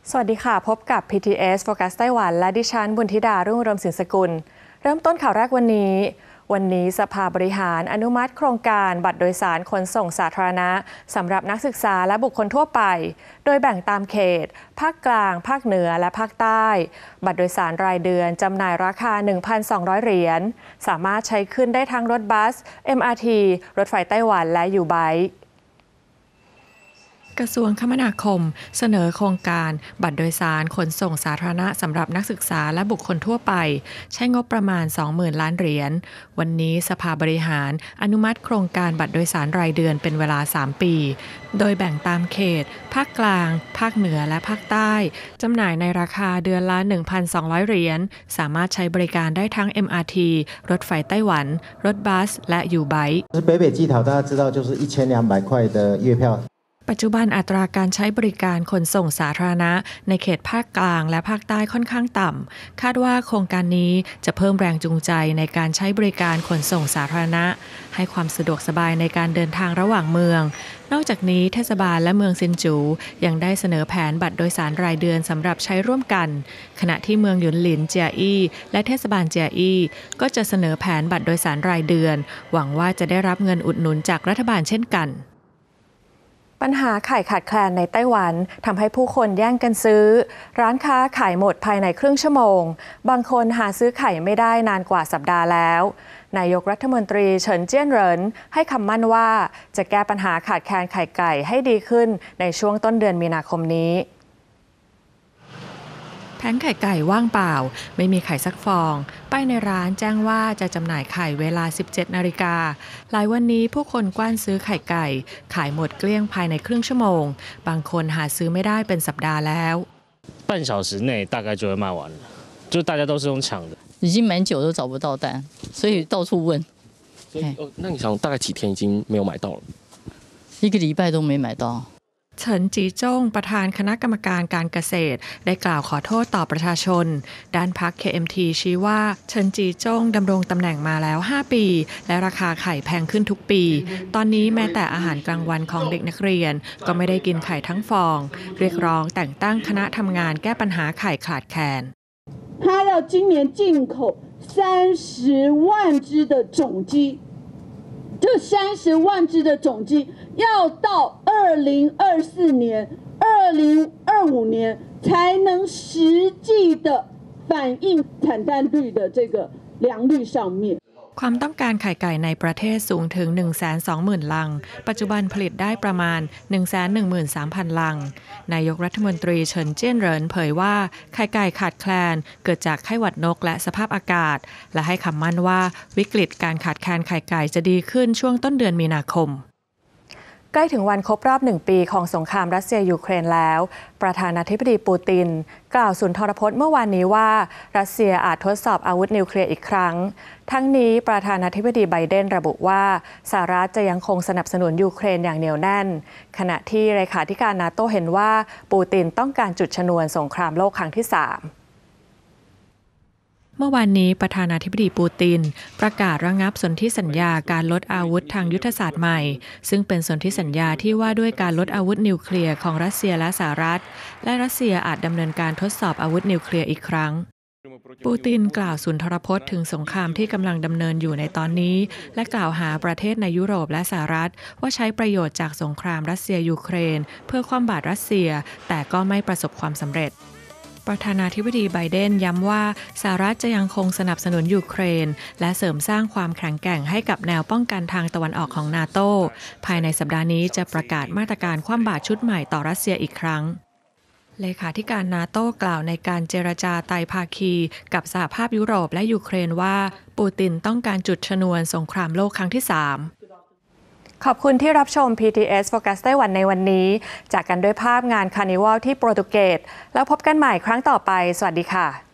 สวัสดีค่ะพบกับ PTS Focus ไต้หวันและดิฉันบุญธิดารุ่งเรืองสินสกุลเริ่มต้นข่าวแรกวันนี้สภาบริหารอนุมัติโครงการบัตรโดยสารขนส่งสาธารณะสำหรับนักศึกษาและบุคคลทั่วไปโดยแบ่งตามเขตภาคกลางภาคเหนือและภาคใต้บัตรโดยสารรายเดือนจำหน่ายราคา 1,200 เหรียญสามารถใช้ขึ้นได้ทั้งรถบัส MRT รถไฟไต้หวันและยูไบค์กระทรวงคมนาคมเสนอโครงการบัตรโดยสารขนส่งสาธารณะสำหรับนักศึกษาและบุคคลทั่วไปใช้งบประมาณ 20,000 ล้านเหรียญวันนี้สภาบริหารอนุมัติโครงการบัตรโดยสารรายเดือนเป็นเวลา 3 ปีโดยแบ่งตามเขตภาคกลางภาคเหนือและภาคใต้จำหน่ายในราคาเดือนละ 1,200 เหรียญสามารถใช้บริการได้ทั้ง MRT รถไฟไต้หวันรถบัสและยูไบค์北北基桃大家知道就是1200块的月票ปัจจุบันอัตราการใช้บริการขนส่งสาธารณะในเขตภาคกลางและภาคใต้ค่อนข้างต่ำคาดว่าโครงการนี้จะเพิ่มแรงจูงใจในการใช้บริการขนส่งสาธารณะให้ความสะดวกสบายในการเดินทางระหว่างเมืองนอกจากนี้เทศบาลและเมืองซินจูยังได้เสนอแผนบัตรโดยสารรายเดือนสำหรับใช้ร่วมกันขณะที่เมืองหยุนหลินเจียอี้และเทศบาลเจียอี้ก็จะเสนอแผนบัตรโดยสารรายเดือนหวังว่าจะได้รับเงินอุดหนุนจากรัฐบาลเช่นกันปัญหาไข่ขาดแคลนในไต้หวันทำให้ผู้คนแย่งกันซื้อร้านค้าขายหมดภายในครึ่งชั่วโมงบางคนหาซื้อไข่ไม่ได้นานกว่าสัปดาห์แล้วนายกรัฐมนตรีเฉินเจี้ยนเหรินให้คำมั่นว่าจะแก้ปัญหาขาดแคลนไข่ไก่ให้ดีขึ้นในช่วงต้นเดือนมีนาคมนี้แผงไข่ไก่ว่างเปล่าไม่มีไข่สักฟองป้ายในร้านแจ้งว่าจะจำหน่ายไข่เวลา 17 นาฬิกาหลายวันนี้ผู้คนกว้านซื้อไข่ไก่ขายหมดเกลี้ยงภายในครึ่งชั่วโมงบางคนหาซื้อไม่ได้เป็นสัปดาห์แล้ว半小时内大概就会卖完了就大家都是用抢的已经蛮久都找不到单所以到处问那你想大概几天已经没有买到了一个礼拜都没买到เฉินจีจ้งประธานคณะกรรมการการเกษตรได้กล่าวขอโทษต่อประชาชนด้านพรรค KMT ชี้ว่าเฉินจีจ้งดำรงตำแหน่งมาแล้ว5ปีและราคาไข่แพงขึ้นทุกปีตอนนี้แม้แต่อาหารกลางวันของเด็กนักเรียนก็ไม่ได้กินไข่ทั้งฟองเรียกร้องแต่งตั้งคณะทำงานแก้ปัญหาไข่ขาดแคลน他要今年进口30万只的种鸡这30万只的种鸡要到2024年、2025年才能实际的反映产蛋率的这个良率上面。 ความต้องการไข่ไก่ในประเทศสูงถึง 120,000 ลังปัจจุบันผลิตได้ประมาณ 113,000 ลังนายกรัฐมนตรีเฉินเจี้ยนเหรินเผยว่าไข่ไก่ขาดแคลนเกิดจากไข้หวัดนกและสภาพอากาศและให้คำมั่นว่าวิกฤตการขาดแคลนไข่ไก่จะดีขึ้นช่วงต้นเดือนมีนาคมใกล้ถึงวันครบรอบ1 ปีของสงครามรัสเซียยูเครนแล้วประธานาธิบดีปูตินกล่าวสุนทรพจน์เมื่อวานนี้ว่ารัสเซียอาจทดสอบอาวุธนิวเคลียร์อีกครั้งทั้งนี้ประธานาธิบดีไบเดนระบุว่าสหรัฐจะยังคงสนับสนุนยูเครนอย่างเหนียวแน่นขณะที่เลขาธิการนาโต้เห็นว่าปูตินต้องการจุดชนวนสงครามโลกครั้งที่ 3เมื่อวานนี้ประธานาธิบดีปูตินประกาศระงับสนธิสัญญาการลดอาวุธทางยุทธศาสตร์ใหม่ซึ่งเป็นสนธิสัญญาที่ว่าด้วยการลดอาวุธนิวเคลียร์ของรัสเซียและสหรัฐและรัสเซียอาจดำเนินการทดสอบอาวุธนิวเคลียร์อีกครั้งปูตินกล่าวสุนทรพจน์ถึงสงครามที่กำลังดำเนินอยู่ในตอนนี้และกล่าวหาประเทศในยุโรปและสหรัฐว่าใช้ประโยชน์จากสงครามรัสเซียยูเครนเพื่อคว่ำบาตรรัสเซียแต่ก็ไม่ประสบความสำเร็จประธานาธิบดีไบเดนย้ำว่าสหรัฐจะยังคงสนับสนุนยูเครนและเสริมสร้างความแข็งแกร่งให้กับแนวป้องกันทางตะวันออกของนาโต้ภายในสัปดาห์นี้จะประกาศมาตรการคว่ำบาตรชุดใหม่ต่อรัสเซียอีกครั้งเลขาธิการนาโต้กล่าวในการเจรจาไตรภาคีกับสหภาพยุโรปและยูเครนว่าปูตินต้องการจุดชนวนสงครามโลกครั้งที่ 3ขอบคุณที่รับชม PTS Focus ไต้หวันในวันนี้จากกันด้วยภาพงานคาร์นิวัลที่โปรตุเกสแล้วพบกันใหม่ครั้งต่อไปสวัสดีค่ะ